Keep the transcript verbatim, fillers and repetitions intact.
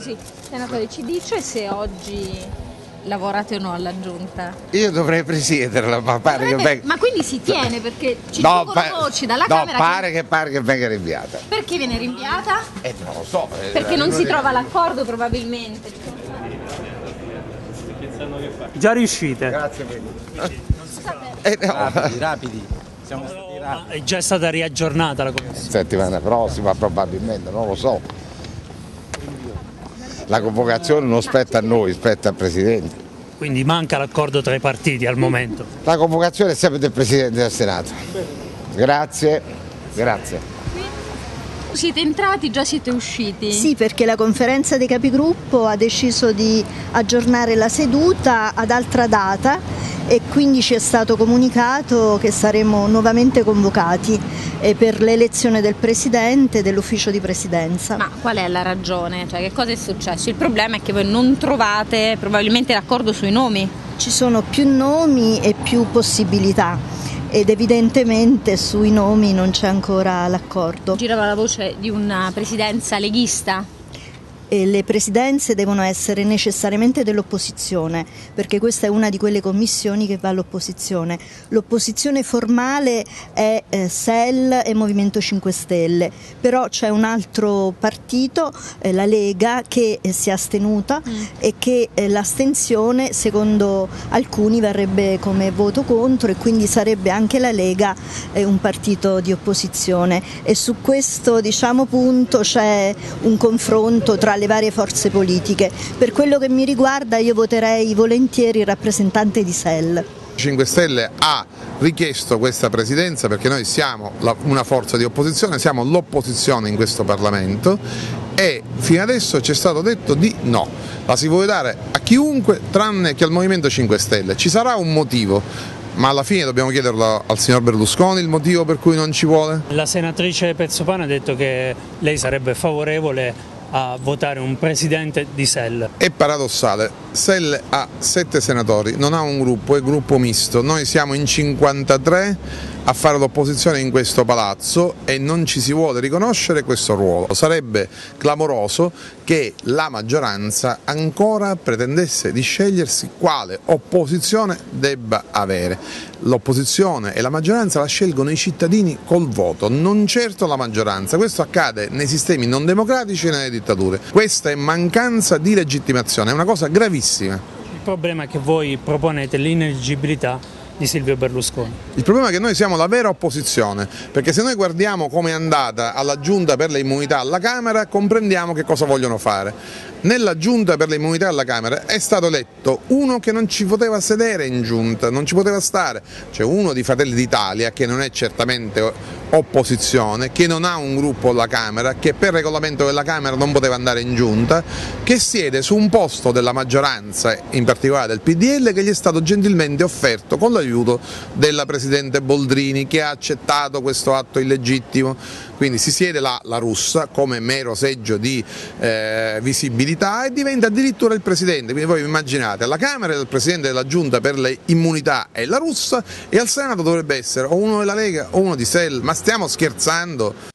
Scusi, senatore, ci dice se oggi lavorate o no alla giunta? Io dovrei presiederla, ma pare Dovrete, che venga... Ma quindi si tiene perché ci no, sono pa... voci dalla no, Camera pare che... che pare che venga rinviata. Perché viene rinviata? Eh, non lo so. Perché non si trova l'accordo probabilmente. Già riuscite? Grazie mille. Eh, no. Rapidi, rapidi. Siamo stati rapidi. È già stata riaggiornata la commissione. Settimana prossima probabilmente, non lo so. La convocazione non spetta a noi, spetta al Presidente. Quindi manca l'accordo tra i partiti al momento. La convocazione è sempre del Presidente del Senato. Grazie, grazie. Siete entrati, già siete usciti? Sì, perché la conferenza dei capigruppo ha deciso di aggiornare la seduta ad altra data e quindi ci è stato comunicato che saremo nuovamente convocati per l'elezione del Presidente e dell'ufficio di Presidenza. Ma qual è la ragione? Cioè, che cosa è successo? Il problema è che voi non trovate probabilmente l'accordo sui nomi? Ci sono più nomi e più possibilità ed evidentemente sui nomi non c'è ancora l'accordo. Girava la voce di una presidenza leghista? E le presidenze devono essere necessariamente dell'opposizione, perché questa è una di quelle commissioni che va all'opposizione. L'opposizione formale è eh, S E L e Movimento cinque Stelle, però c'è un altro partito, eh, la Lega, che eh, si è astenuta mm. e che eh, l'astensione secondo alcuni varrebbe come voto contro e quindi sarebbe anche la Lega eh, un partito di opposizione e su questo diciamo punto c'è un confronto tra le varie forze politiche. Per quello che mi riguarda io voterei volentieri il rappresentante di S E L. cinque Stelle ha richiesto questa presidenza perché noi siamo una forza di opposizione, siamo l'opposizione in questo Parlamento e fino adesso ci è stato detto di no, la si vuole dare a chiunque tranne che al Movimento cinque Stelle. Ci sarà un motivo, ma alla fine dobbiamo chiederlo al signor Berlusconi il motivo per cui non ci vuole? La senatrice Pezzopane ha detto che lei sarebbe favorevole a votare un presidente di S E L. È paradossale, S E L ha sette senatori, non ha un gruppo, è gruppo misto, noi siamo in cinquantatré a fare l'opposizione in questo palazzo e non ci si vuole riconoscere questo ruolo. Sarebbe clamoroso che la maggioranza ancora pretendesse di scegliersi quale opposizione debba avere. L'opposizione e la maggioranza la scelgono i cittadini col voto, non certo la maggioranza. Questo accade nei sistemi non democratici e nelle dittature. Questa è mancanza di legittimazione, è una cosa gravissima. Il problema è che voi proponete l'ineleggibilità di Silvio Berlusconi. Il problema è che noi siamo la vera opposizione, perché se noi guardiamo come è andata alla Giunta per le immunità alla Camera comprendiamo che cosa vogliono fare. Nella Giunta per le immunità alla Camera è stato eletto uno che non ci poteva sedere in Giunta, non ci poteva stare, cioè uno di Fratelli d'Italia che non è certamente opposizione, che non ha un gruppo alla Camera, che per regolamento della Camera non poteva andare in Giunta, che siede su un posto della maggioranza, in particolare del P D L, che gli è stato gentilmente offerto con l'aiuto della Presidente Boldrini, che ha accettato questo atto illegittimo. Quindi si siede là la Russa come mero seggio di eh, visibilità e diventa addirittura il Presidente. Quindi voi immaginate, alla Camera il Presidente della Giunta per le immunità è la Russa e al Senato dovrebbe essere o uno della Lega o uno di S E L. Ma stiamo scherzando?